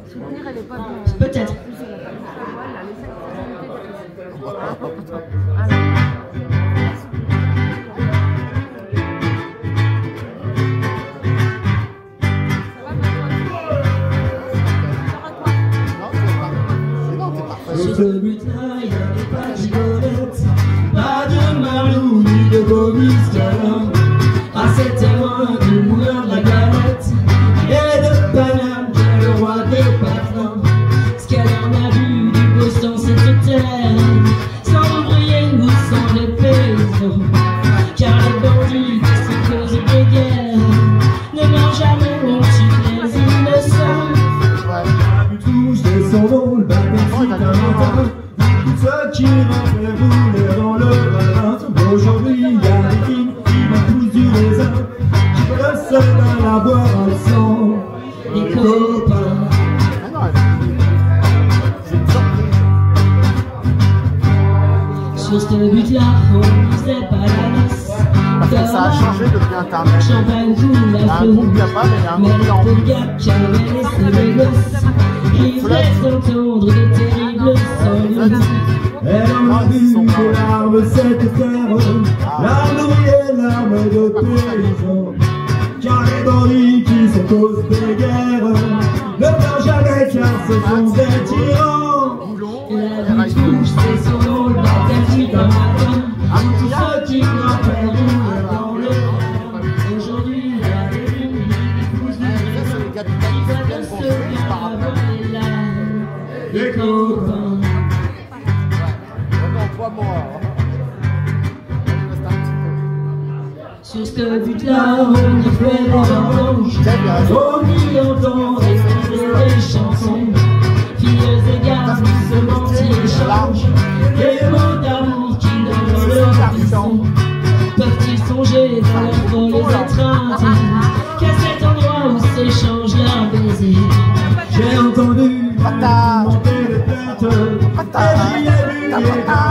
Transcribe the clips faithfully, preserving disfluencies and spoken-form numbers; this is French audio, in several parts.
Souvenir, elle est pas bien. Peut-être. Sur ce butin, il n'y avait pas de gigolette, pas de marlou ni de bovis câlin. Ah, c'était loin du moulin de la galette et de Paname, qui est le roi des patelins. Ce qu'elle en a vu du beau sang cette terre, sans ouvriers ou sans les paysans, car les bandits qui sont cause de guerre ne meurent jamais, on tue les innocents. Du tout, je descends le bateau. Tous ceux qui rentraient rouler dans le ravin. Aujourd'hui, il y a des filles qui me poussent du raisin, qui le seul à la boire ensemble. Les copains. Sur ce but-là, on ne faisait pas la messe. Ça a changé depuis Internet. Champagne coule la flot, mais les pauvres gars qui avaient laissé les gosses, ils faisaient entendre de terribles sanglots. Elle en a vu des larmes cette terre, larmes d'ouvriers, larmes de paysans, car les bandits qui sont cause des guerres ne meurent jamais car ce sont des tyrans. La vie touche, c'est son nom, le baptême d'un matin. Tous ceux qui grimpent roulent dans le vent. Aujourd'hui, il y a des lignes qui poussent du vent, qui veulent se garder là, les copains. Sur ce but-là, on y fait des oranges, on y entend des chansons. Filles et garçons se mentent et échangent des mots d'amour qui donnent le frisson. Peuvent-ils songer dans leurs folles étreintes qu'à cet endroit où s'échangent leurs baisers? J'ai entendu monter les plaintes et j'y ai vu les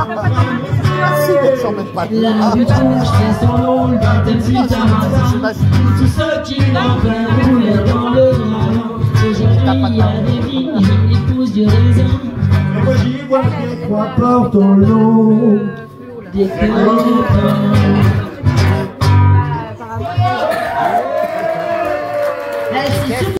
la butte rouge fait son nom, le baptême fut un matin. Tous ceux qui grimpaient roulaient dans le ravin. Aujourd'hui, il y a des vignes, ils poussent du raisin. Moi j'y vois les trois portes au long des copains.